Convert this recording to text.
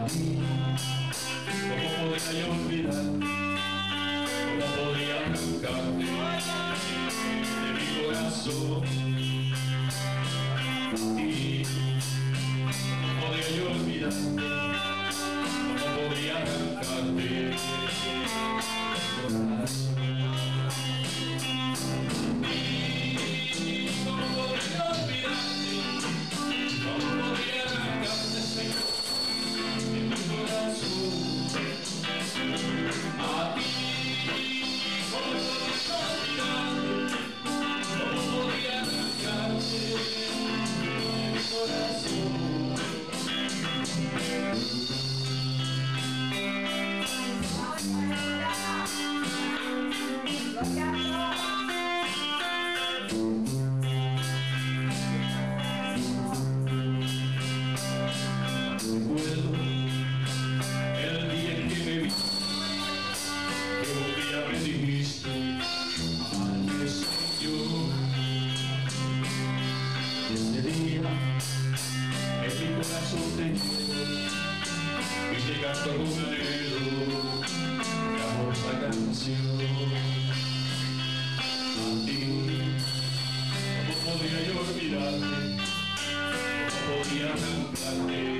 ti, ¿cómo podría yo olvidar? ¿Cómo podría arrancarte de mi corazón? A ti, ¿cómo podría yo olvidar? ¿Cómo podría arrancarte de mi corazón? Recuerdo el día en que me vi, que un día me dijiste, ¿qué soy yo? Ese día en mi corazón te llevo, y te canto con anhelo de amor esta canción. A ti, ¿cómo podría yo olvidarte? ¿Cómo podría arrancarte